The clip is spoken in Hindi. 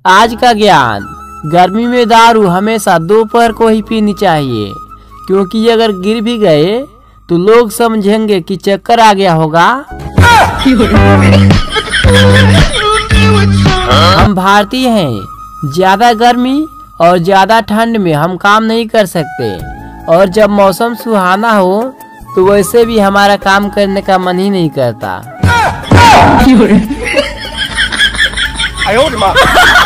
आज का ज्ञान। गर्मी में दारू हमेशा दोपहर को ही पीनी चाहिए, क्योंकि अगर गिर भी गए तो लोग समझेंगे कि चक्कर आ गया होगा। हम भारतीय हैं, ज्यादा गर्मी और ज्यादा ठंड में हम काम नहीं कर सकते, और जब मौसम सुहाना हो तो वैसे भी हमारा काम करने का मन ही नहीं करता।